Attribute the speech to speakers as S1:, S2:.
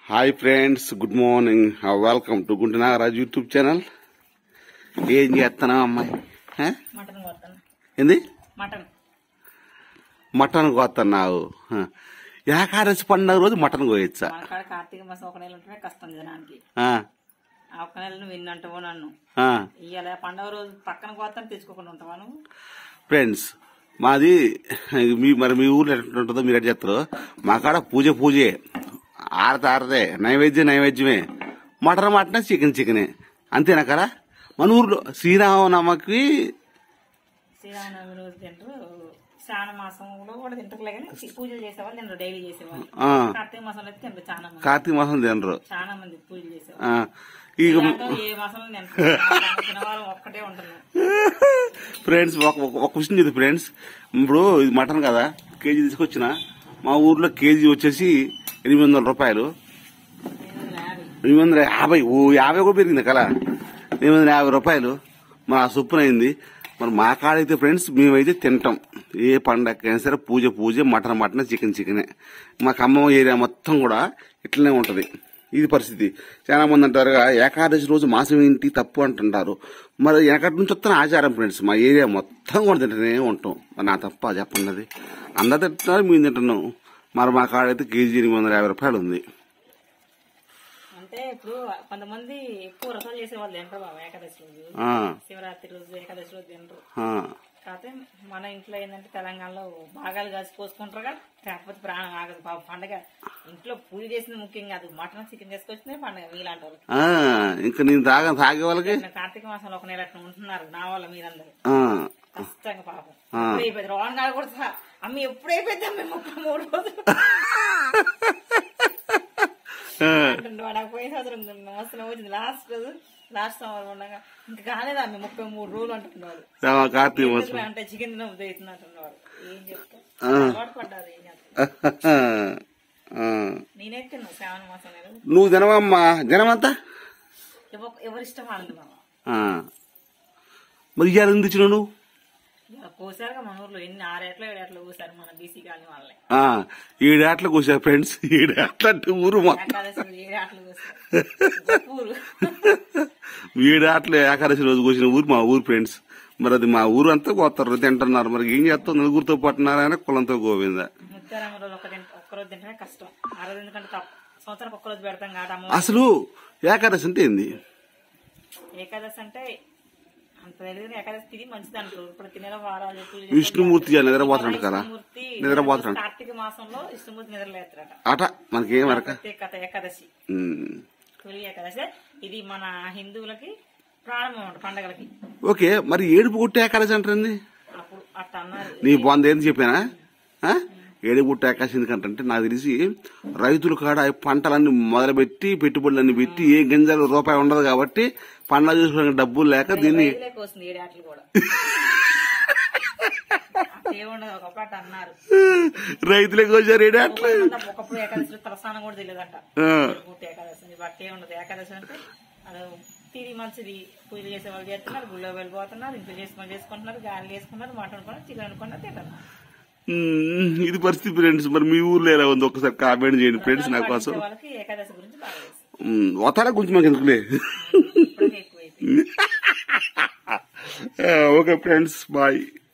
S1: Hi friends, good morning. Welcome to Gunti Nagaraju YouTube channel. ఏం చేస్తున్నావు అమ్మాయి? ఏంది మటన్ కోస్తున్నావు? ఏకాదశి పండుగ రోజు మటన్ కోయచ్చా?
S2: కార్తీక మాసం ఒక నెల ఉంటేనే కష్టం జనానికి. ఒక నెలను విన్నంటావు నన్ను. ఇవాళ పండుగ రోజు పక్కన కోస్తాను తెచ్చుకోకుండా ఉంటాను.
S1: ఫ్రెండ్స్, మాది మీ ఊర్లో ఎట్లుంటుందో మీరు ఎట్లా చేస్తారు. మా కాడ పూజే, ఆరతే నైవేద్యమే. మటనే చికెనే అంతేనా కదా? మన ఊర్లో శ్రీరామనవమికి
S2: రోజు తింటారు. శ్రావణ మాసంలో కూడా తింటారులే కానీ పూజలు చేసేవాళ్ళు తినరు, డైలీ చేసేవాళ్ళు. కార్తీక మాసంలో అయితే తినరు చాలా మంది.
S1: కార్తీక మాసం తినరు
S2: చాలా మంది పూజలు చేసేవాళ్ళు. ఏ మాసంలో తినవాళ్ళు ఒక్కటే ఉంటుంది.
S1: ఫ్రెండ్స్, ఒక క్వశ్చన్ ఇది ఫ్రెండ్స్. ఇప్పుడు ఇది మటన్ కదా, కేజీ తీసుకొచ్చిన మా ఊర్లో కేజీ వచ్చేసి 800 రూపాయలు. 850. 50 కూడా పెరిగింది కదా, 850 రూపాయలు. మన సొప్పునైంది. మరి మా కాడైతే ఫ్రెండ్స్ మేమైతే తింటాం. ఏ పండగైనా సరే పూజ, మటన్ చికెనే. మా ఖమ్మం ఏరియా మొత్తం కూడా ఇట్లనే ఉంటది. ఇది పరిస్థితి. చాలా మంది అంటారు ఏకాదశి రోజు మాసం ఏంటి తప్పు అంటుంటారు. మరి ఎక్కడి నుంచి వస్తున్న ఆచారం ఫ్రెండ్స్. మా ఏరియా మొత్తం కూడా తింటూనే ఉంటాం. మరి నా తప్ప చెప్పండి. అది అందరు తింటున్నారు, మేము తింటున్నాం. మరి మా కాడైతే కేజీ 850 రూపాయలు ఉంది.
S2: అంటే ఇప్పుడు కొంతమంది ఎక్కువ రసాలు చేసేవాళ్ళు తింటారు బాబు. ఏకాదశి రోజు, శివరాత్రి రోజు, ఏకాదశి రోజు తింటారు. కాకపోతే మన ఇంట్లో ఏంటంటే తెలంగాణలో భాగాలు కలిసి పోసుకుంటారుగా. కాకపోతే ప్రాణం ఆగదు బాబు. పండగ ఇంట్లో పూజ చేసింది ముఖ్యం కాదు, మటన్ చికెన్ చేసుకొచ్చిందే పండగ మీలాంటి వాళ్ళు.
S1: ఇంకా నేను తాగే వాళ్ళకి
S2: కార్తీక మాసంలో ఒక నెల అట్లా ఉంటున్నారు నా వల్ల మీరందరూ కష్టంగా పాపం. అయిపోయింది రోహన్ గారు కూడా అమ్మ ఎప్పుడైపోయింది అమ్మ 33 రోజులు నాకు పోయిన సంవత్సరం మస్తు వచ్చింది. లాస్ట్ సంవత్సరం ఉండగా ఇంకా కాలేదా అమ్మ 33 రోజులు అంటున్నారు. అంటే చికెన్ తిన ఉదయం అంటున్నారు. ఏం చెప్తా అలవాటు పడ్డారు. ఏం చేస్తా నేనే తిన్నా శ్రావణ మాసం.
S1: నువ్వు తినవమ్మా, జనమంతా
S2: ఎవరిష్టం వాళ్ళది మామ.
S1: మరి ఇవాళ ఎందుకు ఇచ్చినావు నువ్వు?
S2: కోసారుగా మన ఊర్లో ఎన్ని 6 ఏట్ల 7 ఏట్ల కోసారు మన బీసీ కాలనీ వాళ్ళే.
S1: 7 ఏట్ల కోసారు ఫ్రెండ్స్. 7 ఏట్ల అంటే ఊరు
S2: ఏకాదశి 7 ఏట్లు కోసారు ఊరు.
S1: 7 ఏట్ల ఏకాదశి రోజు కోసిన ఊరు మా ఊరు ఫ్రెండ్స్. మరి అది మా ఊరు అంతా కోస్తారు, తింటున్నారు. మరి ఏం చేస్తావు? నలుగురితో పట్టున్నారా కులంతో గోవింద.
S2: ముత్యారమ్మ రోజు ఒక్కరోజు తింటేనే కష్టం. ఆ రోజు ఎందుకంటే సంవత్సరం ఒక్కరోజు పెడతాం కాదు.
S1: అసలు ఏకాదశి అంటే ఏంది?
S2: ఏకాదశి అంటే ఏకాదశి తిని మంచిది అంటారు. ఇప్పుడు తినే వారాలు
S1: విష్ణుమూర్తి నిద్రపోతున్నాడు కదా, నిద్రపోతున్నాడు.
S2: కార్తీక మాసంలో విష్ణుమూర్తి నిద్రలేస్తారట
S1: అట. మనకేం
S2: ప్రత్యేకత ఏకాదశి, తొలి ఏకాదశి. ఇది మన హిందువులకి ప్రారంభం పండగలకి.
S1: ఓకే, మరి ఏడుపు కొట్టే ఏకాదశి అంటారండి.
S2: అప్పుడు అట్లా అన్నారు.
S1: నీ బాగుంది ఏంది చెప్పానా? ఏడుపు కొట్టే ఏకాదశి ఎందుకంటే నాకు తెలిసి రైతులు కాడ పంటలన్నీ మొదలుపెట్టి పెట్టుబడులన్నీ పెట్టి ఏ గింజలు రూపాయి ఉండదు కాబట్టి పండుగ చూసుకునే డబ్బులు లేక దీన్ని రైతులే కోసారు.
S2: ఒకప్పుడు ఏకాదశి తలస్నానం కూడా తెలియదంట. ఏకాదశి బట్టే ఉండదు. ఏకాదశి అంటే తిరిగి మంచిది. పూజలు చేసే వాళ్ళు చేస్తున్నారు, గుళ్ళో వెళ్ళిపోతున్నారు, ఇంట్లో చేసుకుంటున్నారు, గాలి వేసుకున్నారు, మటన్ కూడా చికెన్ అనుకున్నారు, తింటారు.
S1: ఇది పరిస్థితి ఫ్రెండ్స్. మరి మీ ఊర్లో ఎలా ఉంది ఒకసారి కామెంట్ చేయండి ఫ్రెండ్స్. నా కోసం
S2: ఏకాదశి గురించి
S1: వతాల గురించి మాకు ఎందుకులే. Okay friends, bye.